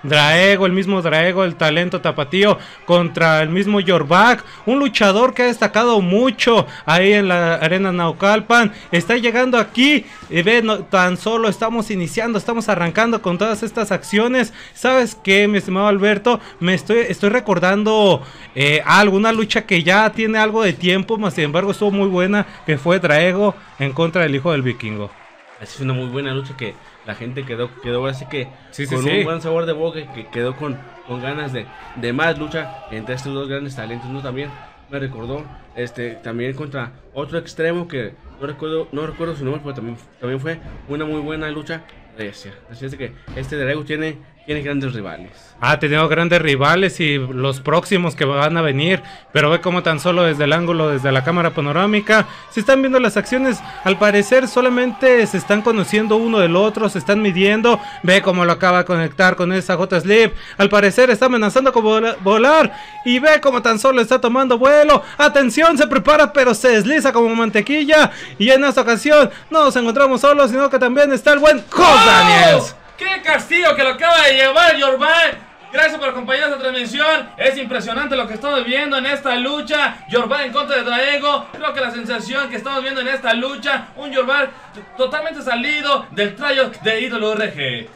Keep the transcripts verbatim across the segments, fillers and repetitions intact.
Draego, el mismo Draego, el talento tapatío, contra el mismo Yorback, un luchador que ha destacado mucho ahí en la arena Naucalpan. Está llegando aquí y ve, no, tan solo estamos iniciando, estamos arrancando con todas estas acciones. ¿Sabes qué, mi estimado Alberto? Me estoy, estoy recordando eh, algo, una lucha que ya tiene algo de tiempo, más sin embargo estuvo muy buena, que fue Draego en contra del hijo del vikingo. Es una muy buena lucha que la gente quedó, quedó así que sí, sí, con sí. un buen sabor de boca, que quedó con, con ganas de, de más lucha entre estos dos grandes talentos, ¿no? También me recordó este también contra otro extremo que no recuerdo, no recuerdo su nombre, pero también, también fue una muy buena lucha recia. Así es que este Draego tiene, tiene grandes rivales. Ha tenido grandes rivales y los próximos que van a venir, pero ve como tan solo desde el ángulo, desde la cámara panorámica, se están viendo las acciones. Al parecer solamente se están conociendo uno del otro, se están midiendo. Ve cómo lo acaba de conectar con esa J-Slip. Al parecer está amenazando con vola volar y ve como tan solo está tomando vuelo. Atención, se prepara pero se desliza como mantequilla. Y en esta ocasión no nos encontramos solos, sino que también está el buen Jos Daniels. ¡Qué castigo que lo acaba de llevar Yorback! Gracias por acompañar esta transmisión. Es impresionante lo que estamos viendo en esta lucha. Yorback en contra de Draego. Creo que la sensación que estamos viendo en esta lucha, un Yorback totalmente salido del tryout de I W R G.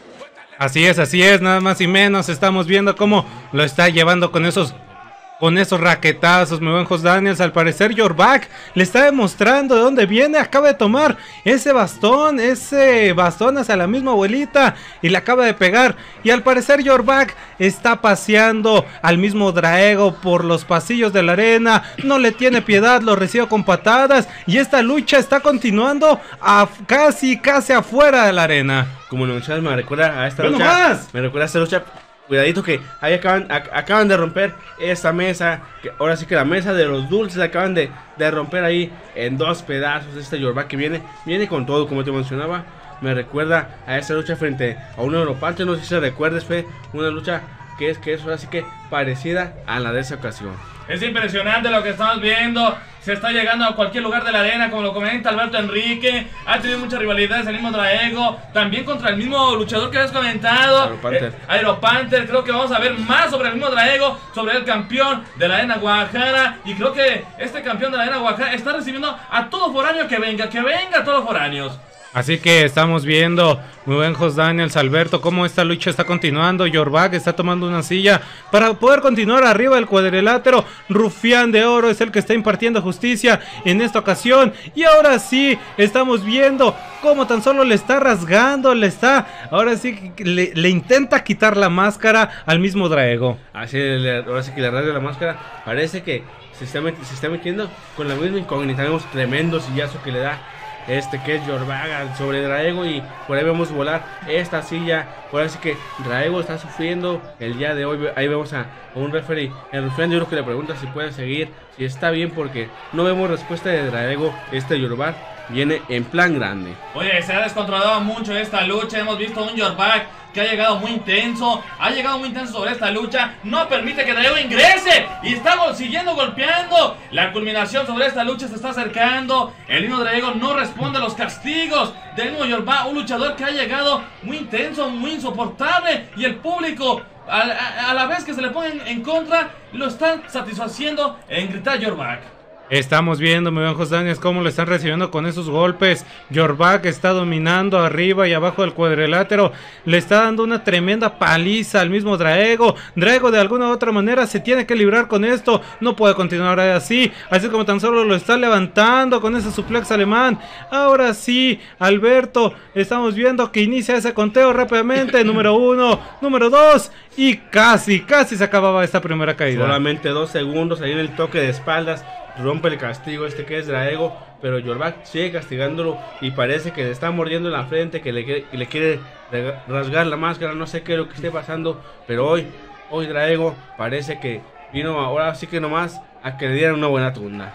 Así es, así es, nada más y menos. Estamos viendo cómo lo está llevando con esos Con esos raquetazos, mi buen Jos Daniels. Al parecer Yorback le está demostrando de dónde viene. Acaba de tomar ese bastón, ese bastón hacia la misma abuelita y le acaba de pegar. Y al parecer Yorback está paseando al mismo Draego por los pasillos de la arena. No le tiene piedad, lo recibe con patadas. Y esta lucha está continuando a casi, casi afuera de la arena. Como lo mencionas, me recuerda a esta ¡Pero lucha. más! Me recuerda a esta lucha. Cuidadito que ahí acaban, ac acaban de romper esta mesa, que ahora sí que la mesa de los dulces acaban de, de romper ahí en dos pedazos. Este Yorback que viene, viene con todo, como te mencionaba. Me recuerda a esta lucha frente a un Europante, no sé si se recuerdes, fue una lucha que es, que es ahora sí que parecida a la de esa ocasión. Es impresionante lo que estamos viendo. Se está llegando a cualquier lugar de la arena, como lo comenta Alberto Enrique. Ha tenido muchas rivalidades el mismo Draego. También contra el mismo luchador que habías comentado, Aeropanther. eh, Aeropanther. Creo que vamos a ver más sobre el mismo Draego, sobre el campeón de la arena Guadalajara. Y creo que este campeón de la arena Guadalajara está recibiendo a todo foráneo que venga, que venga a todos foráneos. Así que estamos viendo, muy buen Jos Daniels, Alberto, cómo esta lucha está continuando. Yorback está tomando una silla para poder continuar arriba del cuadrilátero. Rufián de Oro es el que está impartiendo justicia en esta ocasión. Y ahora sí, estamos viendo cómo tan solo le está rasgando, le está, ahora sí le, le intenta quitar la máscara al mismo Draego. Así, le, ahora sí que le rasga la máscara. Parece que se está, met se está metiendo con la misma incógnita. Vemos tremendo sillazo que le da este que es Yorback sobre Draego, y por ahí vemos volar esta silla. Por así que Draego está sufriendo el día de hoy. Ahí vemos a, a un referee, el Rufián de Oro, que le pregunta si puede seguir, si está bien, porque no vemos respuesta de Draego. Este Yorback viene en plan grande. Oye, se ha descontrolado mucho esta lucha. Hemos visto un Yorback que ha llegado muy intenso, ha llegado muy intenso sobre esta lucha. No permite que Draego ingrese y estamos siguiendo golpeando. La culminación sobre esta lucha se está acercando. El mismo Draego no responde a los castigos del mismo Yorback, un luchador que ha llegado muy intenso, muy insoportable, y el público a, a, a la vez que se le ponen en contra lo están satisfaciendo en gritar Yorback. Estamos viendo, mi buen Jos Daniels, cómo lo están recibiendo con esos golpes. Yorback está dominando arriba y abajo del cuadrilátero. Le está dando una tremenda paliza al mismo Draego. Draego de alguna u otra manera se tiene que librar con esto. No puede continuar así. Así como tan solo lo está levantando con ese suplex alemán. Ahora sí, Alberto, estamos viendo que inicia ese conteo rápidamente. Número uno, número dos. Y casi, casi se acababa esta primera caída. Solamente dos segundos ahí en el toque de espaldas. Rompe el castigo este que es Draego, pero Yorback sigue castigándolo y parece que le está mordiendo en la frente, que le, que le quiere rasgar la máscara. No sé qué es lo que esté pasando, pero hoy, hoy Draego parece que vino ahora sí que nomás a que le dieran una buena tunda.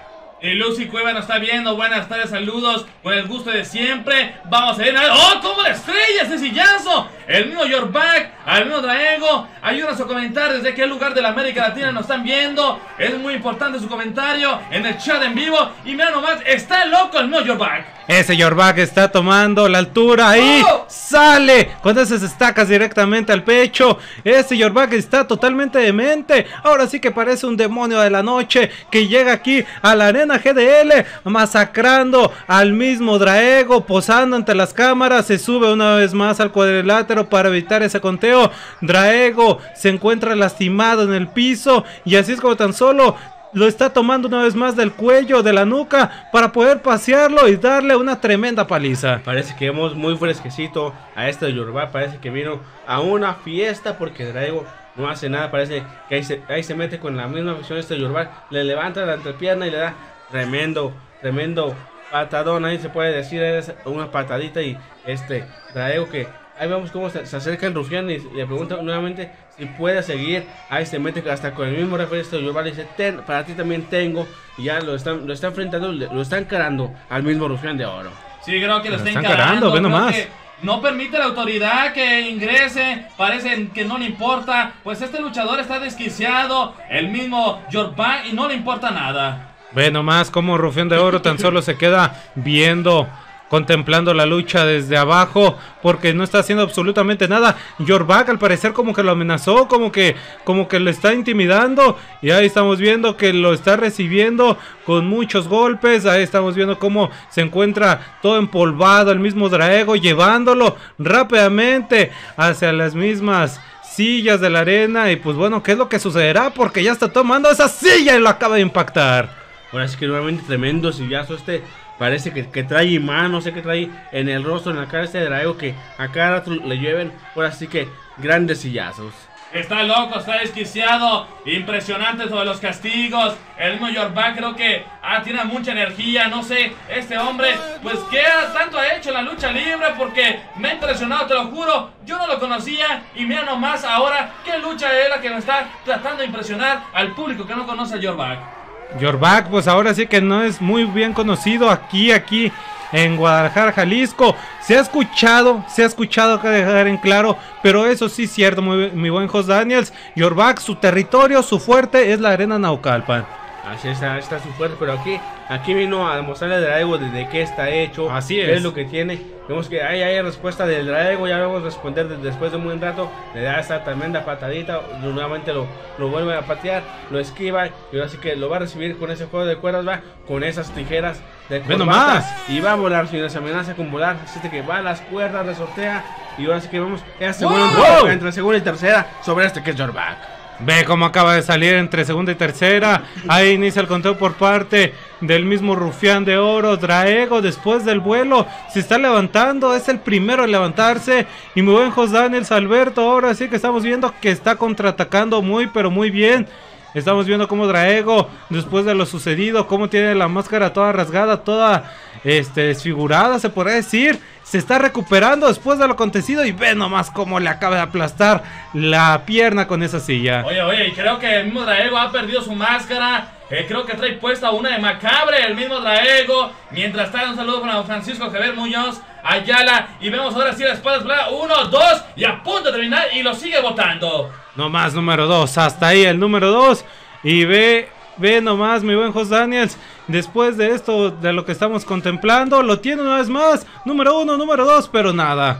Y Lucy Cueva nos está viendo. Buenas tardes, saludos. Con el gusto de siempre. Vamos a ver. ¡Oh, cómo la estrella! ¡Ese sillazo! El mismo Yorback, al mismo Draego. Ayúdanos a comentar desde qué lugar de la América Latina nos están viendo. Es muy importante su comentario en el chat en vivo. Y mira nomás, está loco el mismo Yorback. Ese Yorback está tomando la altura. Ahí ¡Oh! sale con esas estacas directamente al pecho. Ese Yorback está totalmente demente. Ahora sí que parece un demonio de la noche que llega aquí a la arena G D L, masacrando al mismo Draego, posando ante las cámaras. Se sube una vez más al cuadrilátero para evitar ese conteo. Draego se encuentra lastimado en el piso y así es como tan solo lo está tomando una vez más del cuello, de la nuca, para poder pasearlo y darle una tremenda paliza. Parece que vemos muy fresquecito a este Yorback. Parece que vino a una fiesta porque Draego no hace nada. Parece que ahí se, ahí se mete con la misma afición este Yorback. Le levanta la entrepierna y le da tremendo, tremendo patadón. Ahí se puede decir, es una patadita. Y este Draego que ahí vemos cómo se, se acerca el rufián y le pregunta nuevamente si puede seguir. Ahí se mete hasta con el mismo referee este Yorback. Le dice, Ten, para ti también tengo. Y ya lo están, lo está enfrentando, lo está encarando al mismo rufián de oro. Sí, creo que lo, lo está están encarando. Ve nomás. No permite la autoridad que ingrese, parece que no le importa, pues este luchador está desquiciado, el mismo Yorback, y no le importa nada. Ve nomás como Rufián de Oro tan solo se queda viendo, contemplando la lucha desde abajo, porque no está haciendo absolutamente nada. Yorback al parecer como que lo amenazó, como que, como que lo está intimidando, y ahí estamos viendo que lo está recibiendo con muchos golpes. Ahí estamos viendo cómo se encuentra todo empolvado el mismo Draego, llevándolo rápidamente hacia las mismas sillas de la arena. Y pues bueno, ¿qué es lo que sucederá? Porque ya está tomando esa silla y lo acaba de impactar. Ahora sí que nuevamente tremendo sillazo. Este parece que, que trae imán, no sé qué trae en el rostro, en la cara este Draego, que a cada rato le llueven. Ahora sí que grandes sillazos. Está loco, está desquiciado, impresionante sobre los castigos. El mismo Yorback creo que ah, tiene mucha energía, no sé, este hombre, pues qué tanto ha hecho en la lucha libre, porque me ha impresionado, te lo juro, yo no lo conocía, y mira nomás ahora qué lucha es la que me está tratando de impresionar al público que no conoce a Yorback. Yorback pues ahora sí que no es muy bien conocido aquí, aquí en Guadalajara, Jalisco. Se ha escuchado, se ha escuchado que dejar en claro, pero eso sí es cierto, muy, mi buen Jos Daniels. Yorback, su territorio, su fuerte es la arena Naucalpan. Así está, está su fuerte, pero aquí, aquí vino a demostrarle al Draego de, de qué está hecho, así qué es. es lo que tiene. Vemos que hay, hay respuesta del Draego, ya vamos a responder de, después de un buen rato. Le da esta tremenda patadita, nuevamente lo, lo vuelve a patear, lo esquiva, y ahora sí que lo va a recibir con ese juego de cuerdas, va con esas tijeras de corbata, y va a volar, si nos amenaza con volar, así que va a las cuerdas, resortea, y ahora sí que vemos ese ¡wow! Bueno, entre segunda y tercera sobre este que es Yorback. Ve cómo acaba de salir entre segunda y tercera. Ahí inicia el conteo por parte del mismo Rufián de Oro. Draego después del vuelo se está levantando, es el primero en levantarse. Y muy buen Jos Daniels Alberto, ahora sí que estamos viendo que está contraatacando muy pero muy bien. Estamos viendo cómo Draego, después de lo sucedido, cómo tiene la máscara toda rasgada, toda este, desfigurada, se podría decir. Se está recuperando después de lo acontecido y ve nomás cómo le acaba de aplastar la pierna con esa silla. Oye, oye, y creo que el mismo Draego ha perdido su máscara. Eh, creo que trae puesta una de Macabre, el mismo Draego. Mientras tanto, un saludo para Francisco Javier Muñoz Ayala. Y vemos ahora sí la espada, uno, dos, y a punto de terminar, y lo sigue botando. Nomás número dos, hasta ahí el número dos. Y ve, ve nomás mi buen Jos Daniels. Después de esto, de lo que estamos contemplando, lo tiene una vez más. Número uno, número dos, pero nada.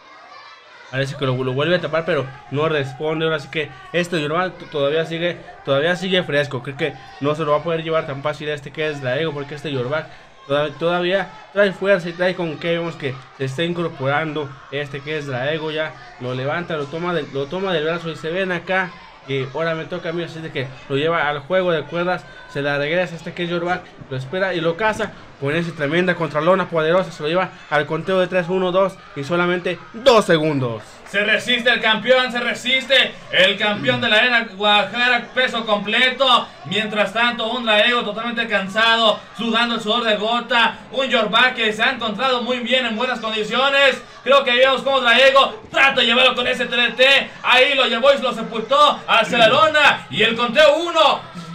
Parece que lo, lo vuelve a tapar, pero no responde. Ahora sí que este Yorback todavía sigue, todavía sigue fresco. Creo que no se lo va a poder llevar tan fácil a este que es Draego, porque este Yorback todavía, todavía trae fuerza y trae con que vemos que se está incorporando este que es Draego. Ya lo levanta, lo toma, de, lo toma del brazo y se ven acá. Y ahora me toca a mí, así de que lo lleva al juego de cuerdas, se la regresa este que es Yorback, lo espera y lo caza con esa tremenda contralona poderosa, se lo lleva al conteo de tres, uno, dos y solamente dos segundos. Se resiste el campeón, se resiste el campeón de la arena Guadalajara, peso completo. Mientras tanto, un Draego totalmente cansado, sudando el sudor de gota. Un Yorback que se ha encontrado muy bien en buenas condiciones. Creo que vemos como Draego trata de llevarlo con ese T N T. Ahí lo llevó y lo sepultó hacia la lona. Y el conteo uno,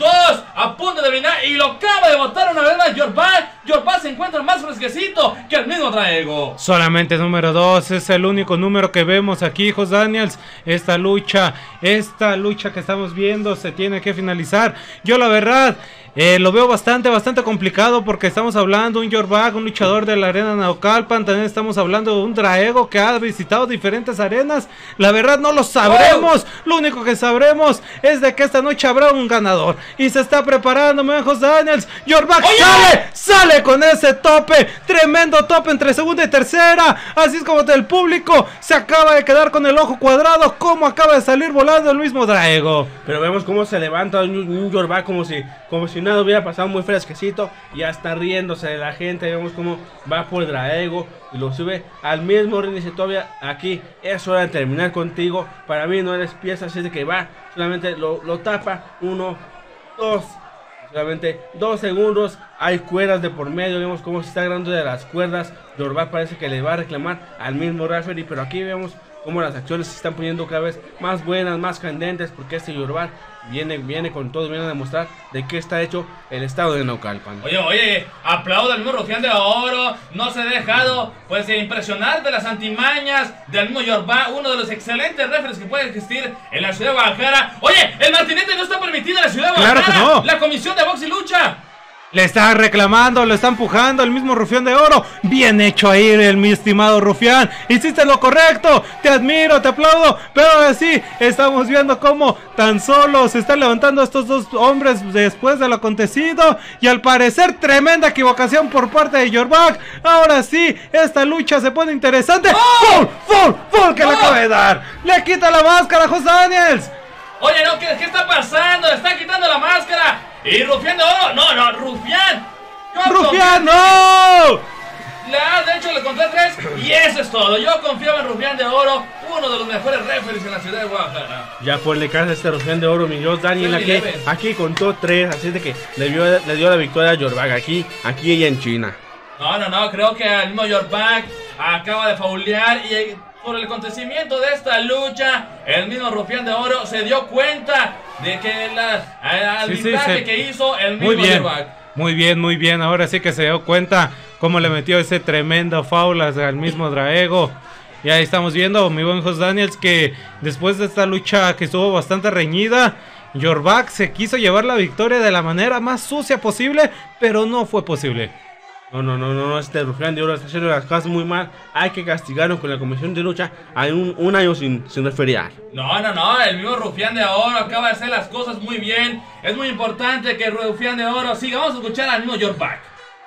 dos, a punto de terminar y lo acaba de botar una vez más Yorback. Yorback se encuentra más fresquecito que el mismo Draego. Solamente número dos, es el único número que vemos aquí, hijos Daniels. Esta lucha, esta lucha que estamos viendo se tiene que finalizar. Yo la verdad... Eh, lo veo bastante, bastante complicado porque estamos hablando de un Yorback, un luchador de la arena Naucalpan. También estamos hablando de un Draego que ha visitado diferentes arenas. La verdad no lo sabremos. Oh. Lo único que sabremos es de que esta noche habrá un ganador. Y se está preparando, mijos Daniels. Yorback sale, sale con ese tope. Tremendo tope entre segunda y tercera. Así es como el público se acaba de quedar con el ojo cuadrado. Como acaba de salir volando el mismo Draego. Pero vemos cómo se levanta un, un Yorback como si... Como si nada hubiera pasado, muy fresquecito. Y ya está riéndose de la gente. Vemos cómo va por Draego y lo sube al mismo ring. Dice todavía aquí es hora de terminar contigo. Para mí no eres pieza, así de que va. Solamente lo, lo tapa. Uno, dos. Solamente dos segundos. Hay cuerdas de por medio. Vemos cómo se está agarrando de las cuerdas. Yorback parece que le va a reclamar al mismo referee. Pero aquí vemos cómo las acciones se están poniendo cada vez más buenas, más candentes. Porque este Yorback Viene, viene con todo, viene a demostrar de qué está hecho el estado de Naucalpan. Oye, oye, aplaudo al mismo Rufián de Oro. No se ha dejado, pues, de impresionar de las antimañas del mismo Yorback, uno de los excelentes referees que puede existir en la ciudad de Guadalajara. Oye, el martinete no está permitido en la ciudad de Guadalajara. Claro que no. La comisión de box y lucha le está reclamando, lo está empujando el mismo Rufián de Oro. Bien hecho ahí, el mi estimado Rufián. Hiciste lo correcto, te admiro, te aplaudo. Pero ahora sí, estamos viendo cómo tan solo se están levantando estos dos hombres después de lo acontecido. Y al parecer, tremenda equivocación por parte de Yorback. Ahora sí, esta lucha se pone interesante. ¡Oh! ¡Full! ¡Full! ¡Full! Que ¡oh! Le acaba de dar. Le quita la máscara a Jos Daniels. Oye, no, ¿qué, ¿qué está pasando? Le está quitando la máscara. Y Rufián de Oro, no, no, Rufián. ¡Rufián, no! Le ha de hecho le conté tres y eso es todo. Yo confiaba en Rufián de Oro, uno de los mejores referees en la ciudad de Guadalajara. Ya por le casa este Rufián de Oro, mi Dios, Daniel aquí, aquí contó tres, así de que le dio, le dio la victoria a Yorback aquí, aquí ella en China. No, no, no, creo que el mismo Yorback acaba de faulear y por el acontecimiento de esta lucha, el mismo Rufián de Oro se dio cuenta de que la, el arbitraje sí, sí, que hizo el mismo Yorback. Muy bien, muy bien, ahora sí que se dio cuenta cómo le metió ese tremendo foul al mismo Draego. Y ahí estamos viendo, mi buen Jos Daniels, que después de esta lucha que estuvo bastante reñida, Yorback se quiso llevar la victoria de la manera más sucia posible, pero no fue posible. No, no, no, no, este Rufián de Oro está haciendo las cosas muy mal. Hay que castigarlo con la comisión de lucha. Hay un, un año sin, sin referiar. No, no, no, el mismo Rufián de Oro acaba de hacer las cosas muy bien. Es muy importante que Rufián de Oro siga. Vamos a escuchar al mismo Yorback.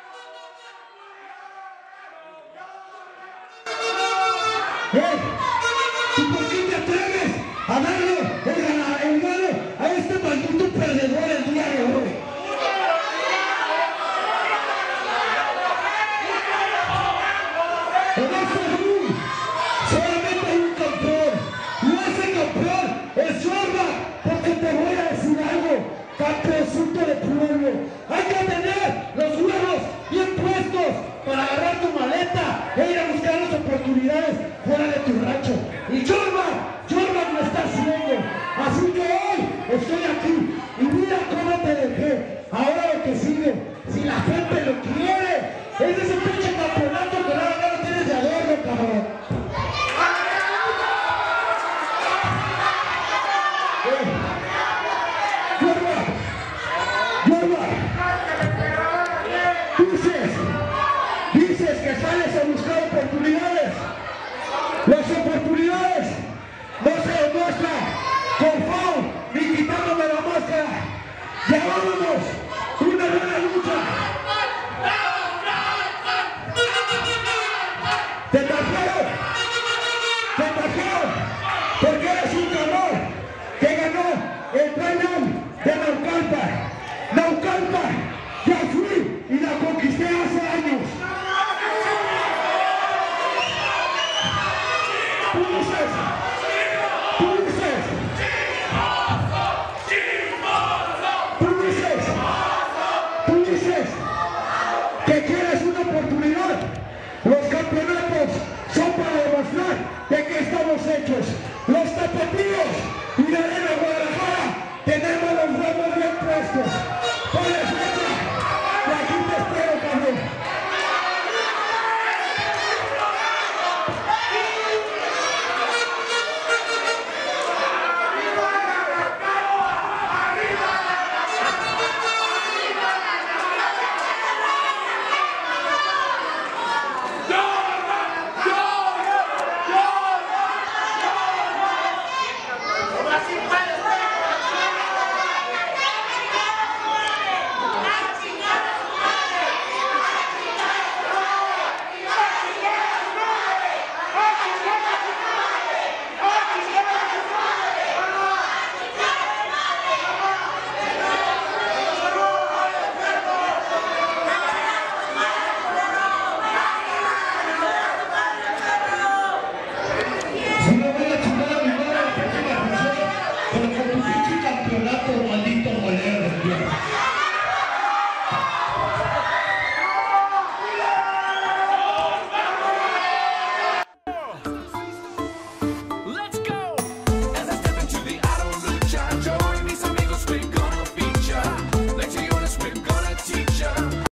¡Eh! ¿Tú por qué te atreves a darle el gana, el gano a este maldito perdedor el día de hoy? En este ring solamente hay un campeón y ese campeón es Yorback, porque te voy a decir algo, campeoncito de pueblo. Hay que tener los huevos bien puestos para agarrar tu maleta e ir a buscar las oportunidades fuera de tu rancho. Y Yorback, Yorback lo está haciendo. Así que hoy estoy aquí y mira cómo te dejé. Ahora lo que sigue, si la gente lo quiere, es ese pinche campeonato que nada más lo tienes de adorno, cabrón. Eh, Yorback, Yorback, dices, dices que sales a buscar oportunidades. Las oportunidades no se demuestran con foul ni quitándome la máscara. Ya vámonos, una buena lucha. Te trajeron, te trajeron, porque eres un cabrón que ganó el Gran de Naucalpan. Naucalpan, ya fui y la conquisté hace años. Tú dices, tú dices, tú dices, tú dices que quieres una oportunidad. Los campeonatos son para demostrar de que estamos hechos.